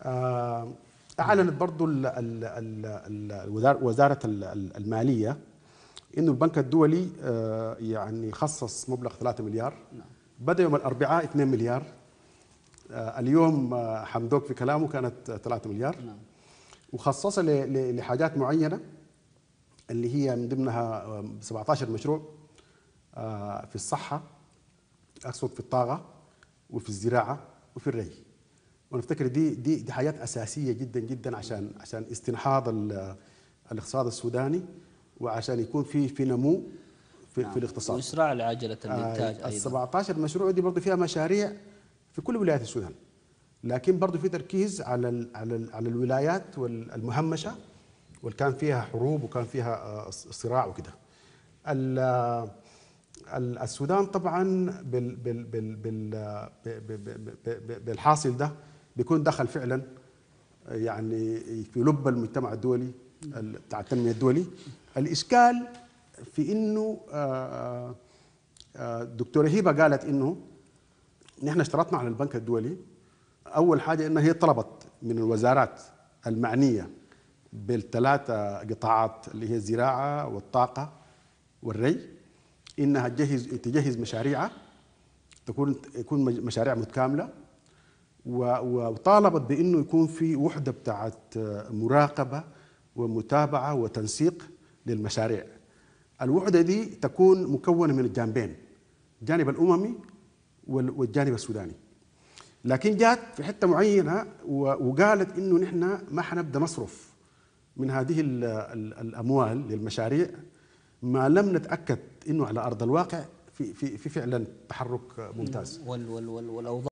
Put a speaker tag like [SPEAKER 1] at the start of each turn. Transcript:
[SPEAKER 1] أعلنت برضو وزارة المالية إنه البنك الدولي يعني خصص مبلغ 3 مليار. بدأ يوم الأربعاء 2 مليار. اليوم حمدوك في كلامه كانت 3 مليار. وخصصها لحاجات معينة اللي هي من ضمنها 17 مشروع في الصحة، أقصد في الطاقة وفي الزراعة وفي الري. ونفتكر دي حاجات أساسية جدا جدا عشان استنهاض الاقتصاد السوداني، وعشان يكون في نمو في الاقتصاد
[SPEAKER 2] وإسراع لعجلة الإنتاج أيضا.
[SPEAKER 1] ال 17 مشروع دي برضه فيها مشاريع في كل ولايات السودان، لكن برضه في تركيز على الولايات المهمشة واللي كان فيها حروب وكان فيها صراع وكده. السودان طبعا بالحاصل ده بيكون دخل فعلا يعني في لب المجتمع الدولي بتاع التنمية الدولي. الإشكال في إنه دكتورة هبة قالت إنه نحن اشترطنا على البنك الدولي أول حاجة إنها هي طلبت من الوزارات المعنية بالثلاثة قطاعات اللي هي الزراعة والطاقة والري إنها تجهز مشاريعها يكون مشاريع متكاملة، وطالبت بأنه يكون في وحدة بتاعت مراقبة ومتابعة وتنسيق للمشاريع. الوحدة دي تكون مكونة من الجانبين، الجانب الأممي والجانب السوداني. لكن جات في حتة معينة وقالت إنه نحن ما حنبدأ نصرف من هذه الأموال للمشاريع ما لم نتأكد إنه على أرض الواقع في فعلا تحرك ممتاز.
[SPEAKER 2] والأوضاع